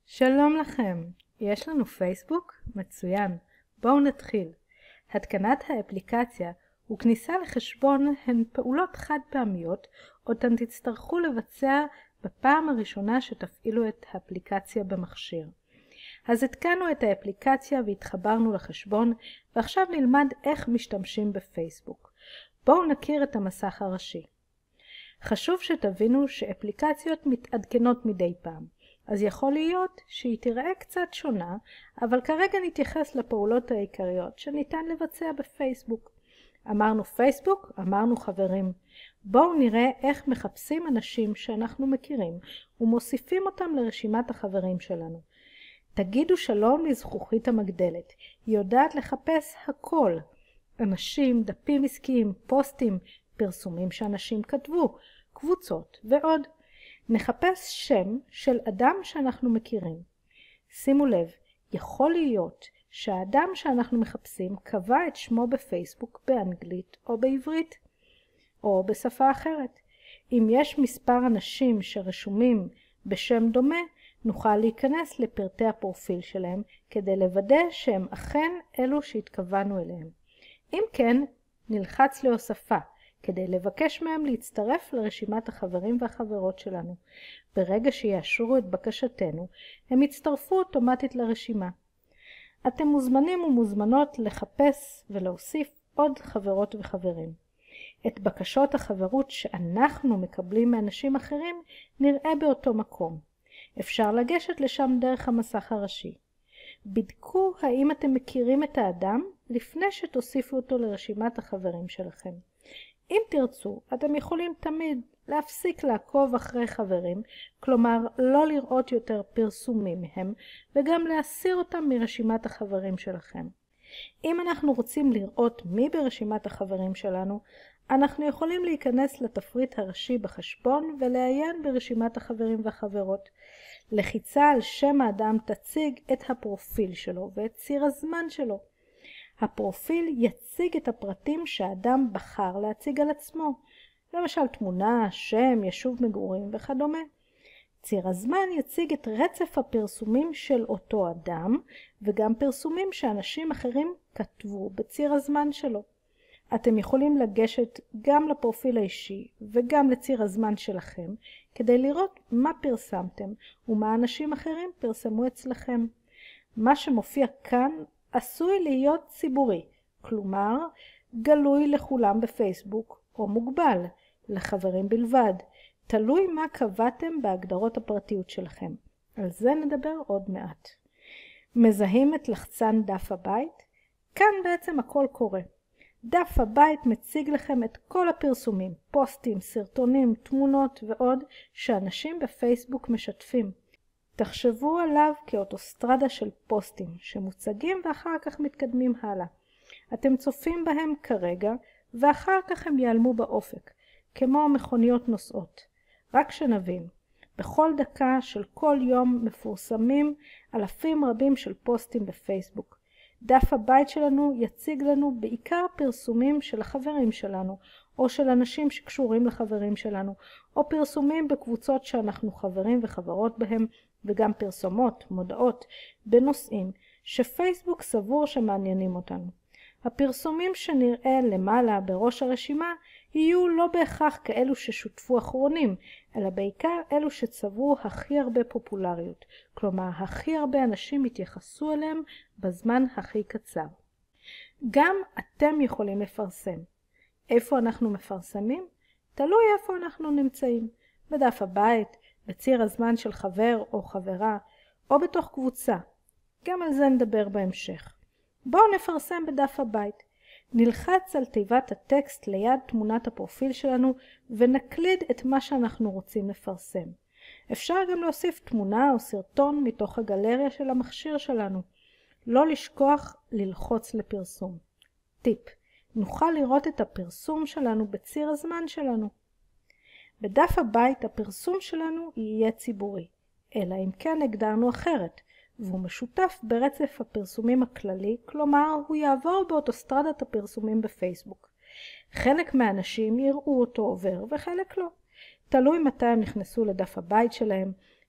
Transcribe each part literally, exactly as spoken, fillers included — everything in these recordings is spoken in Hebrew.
שלום לכם, יש לנו פייסבוק? מצוין, בואו נתחיל. התקנת האפליקציה וכניסה לחשבון הן פעולות חד פעמיות, אותן תצטרכו לבצע בפעם הראשונה שתפעילו את האפליקציה במכשיר. אז התקנו את האפליקציה והתחברנו לחשבון, ועכשיו נלמד איך משתמשים בפייסבוק. בואו נכיר את המסך הראשי. חשוב שתבינו שאפליקציות מתעדכנות מדי פעם. אז יכול להיות שהיא תראה קצת שונה, אבל כרגע נתייחס לפעולות העיקריות שניתן לבצע בפייסבוק. אמרנו פייסבוק, אמרנו חברים. בואו נראה איך מחפשים אנשים שאנחנו מכירים ומוסיפים אותם לרשימת החברים שלנו. תגידו שלום לזכוכית המגדלת. היא יודעת לחפש הכל. אנשים, דפים עסקיים, פוסטים, פרסומים שאנשים כתבו, קבוצות ועוד. נחפש שם של אדם שאנחנו מכירים. שימו לב, יכול להיות שהאדם שאנחנו מחפשים קבע את שמו בפייסבוק באנגלית או בעברית, או בשפה אחרת. אם יש מספר אנשים שרשומים בשם דומה, נוכל להיכנס לפרטי הפרופיל שלהם כדי לוודא שהם אכן אלו שהתכוונו אליהם. אם כן, נלחץ להוספה. כדי לבקש מהם להצטרף לרשימת החברים והחברות שלנו. ברגע שיאשרו את בקשתנו, הם יצטרפו אוטומטית לרשימה. אתם מוזמנים ומוזמנות לחפש ולהוסיף עוד חברות וחברים. את בקשות החברות שאנחנו מקבלים מאנשים אחרים נראה באותו מקום. אפשר לגשת לשם דרך המסך הראשי. בדקו האם אתם מכירים את האדם לפני שתוסיפו אותו לרשימת החברים שלכם. אם תרצו, אתם יכולים תמיד להפסיק לעקוב אחרי חברים, כלומר לא לראות יותר פרסומים מהם, וגם להסיר אותם מרשימת החברים שלכם. אם אנחנו רוצים לראות מי ברשימת החברים שלנו, אנחנו יכולים להיכנס לתפריט הראשי בחשבון ולעיין ברשימת החברים והחברות. לחיצה על שם האדם תציג את הפרופיל שלו ואת ציר הזמן שלו. הפרופיל יציג את הפרטים שהאדם בחר להציג על עצמו, למשל תמונה, שם, יישוב מגורים וכדומה. ציר הזמן יציג את רצף הפרסומים של אותו אדם, וגם פרסומים שאנשים אחרים כתבו בציר הזמן שלו. אתם יכולים לגשת גם לפרופיל האישי וגם לציר הזמן שלכם, כדי לראות מה פרסמתם ומה אנשים אחרים פרסמו אצלכם. מה שמופיע כאן עשוי להיות ציבורי, כלומר גלוי לכולם בפייסבוק או מוגבל לחברים בלבד, תלוי מה קבעתם בהגדרות הפרטיות שלכם. על זה נדבר עוד מעט. מזהים את לחצן דף הבית? כאן בעצם הכל קורה. דף הבית מציג לכם את כל הפרסומים, פוסטים, סרטונים, תמונות ועוד שאנשים בפייסבוק משתפים. תחשבו עליו כאוטוסטרדה של פוסטים שמוצגים ואחר כך מתקדמים הלאה. אתם צופים בהם כרגע ואחר כך הם ייעלמו באופק, כמו מכוניות נוסעות. רק שנבין, בכל דקה של כל יום מפורסמים אלפים רבים של פוסטים בפייסבוק. דף הבית שלנו יציג לנו בעיקר פרסומים של החברים שלנו, או של אנשים שקשורים לחברים שלנו, או פרסומים בקבוצות שאנחנו חברים וחברות בהם, וגם פרסומות, מודעות, בנושאים שפייסבוק סבור שמעניינים אותנו. הפרסומים שנראה למעלה בראש הרשימה יהיו לא בהכרח כאלו ששותפו אחרונים, אלא בעיקר אלו שצברו הכי הרבה פופולריות, כלומר הכי הרבה אנשים התייחסו אליהם בזמן הכי קצר. גם אתם יכולים לפרסם. איפה אנחנו מפרסמים? תלוי איפה אנחנו נמצאים. בדף הבית, בציר הזמן של חבר או חברה, או בתוך קבוצה. גם על זה נדבר בהמשך. בואו נפרסם בדף הבית. נלחץ על תיבת הטקסט ליד תמונת הפרופיל שלנו ונקליד את מה שאנחנו רוצים לפרסם. אפשר גם להוסיף תמונה או סרטון מתוך הגלריה של המכשיר שלנו. לא לשכוח ללחוץ לפרסום. טיפ, נוכל לראות את הפרסום שלנו בציר הזמן שלנו. בדף הבית הפרסום שלנו יהיה ציבורי, אלא אם כן הגדרנו אחרת, והוא משותף ברצף הפרסומים הכללי, כלומר הוא יעבור באוטוסטרדת הפרסומים בפייסבוק. חלק מהאנשים יראו אותו עובר וחלק לא. תלוי מתי הם נכנסו לדף הבית שלהם,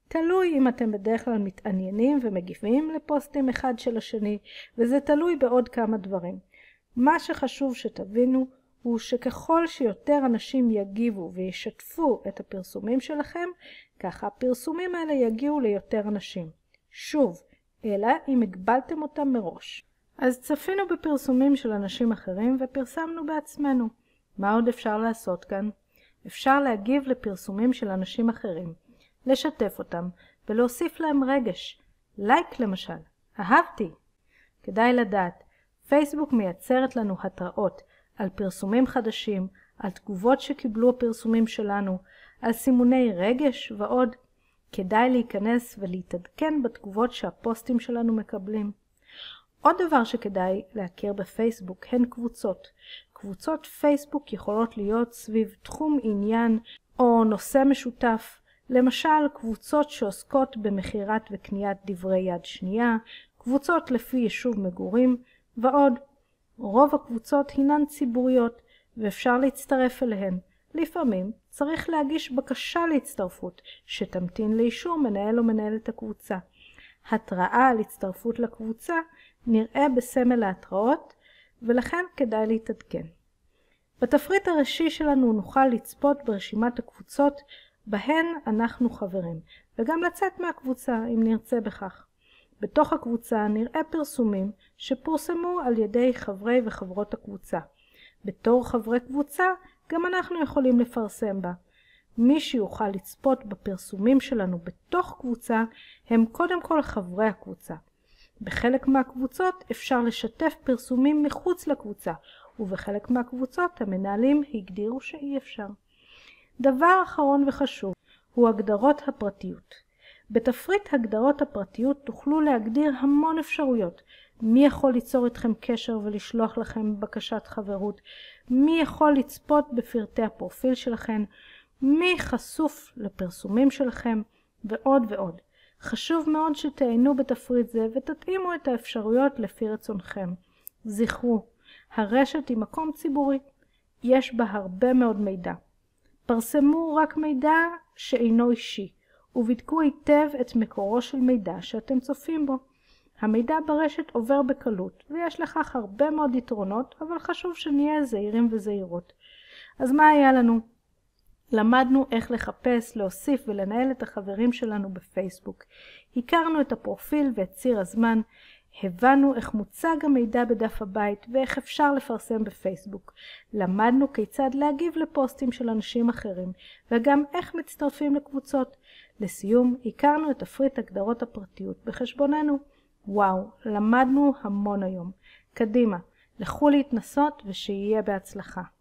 תלוי אם אתם בדרך כלל מתעניינים ומגיבים לפוסטים אחד של השני, וזה תלוי בעוד כמה דברים. מה שחשוב שתבינו הוא שככל שיותר אנשים יגיבו וישתפו את הפרסומים שלכם, ככה הפרסומים האלה יגיעו ליותר אנשים. שוב, אלא אם הגבלתם אותם מראש. אז צפינו בפרסומים של אנשים אחרים ופרסמנו בעצמנו. מה עוד אפשר לעשות כאן? אפשר להגיב לפרסומים של אנשים אחרים, לשתף אותם ולהוסיף להם רגש. לייק למשל, אהבתי. כדאי לדעת, פייסבוק מייצרת לנו התראות על פרסומים חדשים, על תגובות שקיבלו הפרסומים שלנו, על סימוני רגש ועוד. כדאי להיכנס ולהתעדכן בתגובות שהפוסטים שלנו מקבלים. עוד דבר שכדאי להכיר בפייסבוק הן קבוצות. קבוצות פייסבוק יכולות להיות סביב תחום עניין או נושא משותף. למשל, קבוצות שעוסקות במחירת וקניית דברי יד שנייה, קבוצות לפי יישוב מגורים ועוד. רוב הקבוצות הינן ציבוריות ואפשר להצטרף אליהן. לפעמים צריך להגיש בקשה להצטרפות שתמתין לאישור מנהל או מנהלת הקבוצה. התראה על הצטרפות לקבוצה נראה בסמל ההתראות ולכן כדאי להתעדכן. בתפריט הראשי שלנו נוכל לצפות ברשימת הקבוצות בהן אנחנו חברים וגם לצאת מהקבוצה אם נרצה בכך. בתוך הקבוצה נראה פרסומים שפורסמו על ידי חברי וחברות הקבוצה. בתור חברי קבוצה גם אנחנו יכולים לפרסם בה. מי שיוכל לצפות בפרסומים שלנו בתוך קבוצה הם קודם כל חברי הקבוצה. בחלק מהקבוצות אפשר לשתף פרסומים מחוץ לקבוצה, ובחלק מהקבוצות המנהלים הגדירו שאי אפשר. דבר אחרון וחשוב הוא הגדרות הפרטיות. בתפריט הגדרות הפרטיות תוכלו להגדיר המון אפשרויות. מי יכול ליצור איתכם קשר ולשלוח לכם בקשת חברות? מי יכול לצפות בפרטי הפרופיל שלכם? מי חשוף לפרסומים שלכם? ועוד ועוד. חשוב מאוד שתעיינו בתפריט זה ותתאימו את האפשרויות לפי רצונכם. זכרו, הרשת היא מקום ציבורי. יש בה הרבה מאוד מידע. פרסמו רק מידע שאינו אישי, ובדקו היטב את מקורו של מידע שאתם צופים בו. המידע ברשת עובר בקלות, ויש לכך הרבה מאוד יתרונות, אבל חשוב שנהיה זהירים וזהירות. אז מה היה לנו? למדנו איך לחפש, להוסיף ולנהל את החברים שלנו בפייסבוק. הכרנו את הפרופיל ואת ציר הזמן, הבנו איך מוצג המידע בדף הבית ואיך אפשר לפרסם בפייסבוק. למדנו כיצד להגיב לפוסטים של אנשים אחרים, וגם איך מצטרפים לקבוצות. לסיום, הכרנו את תפריט הגדרות הפרטיות בחשבוננו. וואו, למדנו המון היום. קדימה, לכו להתנסות ושיהיה בהצלחה.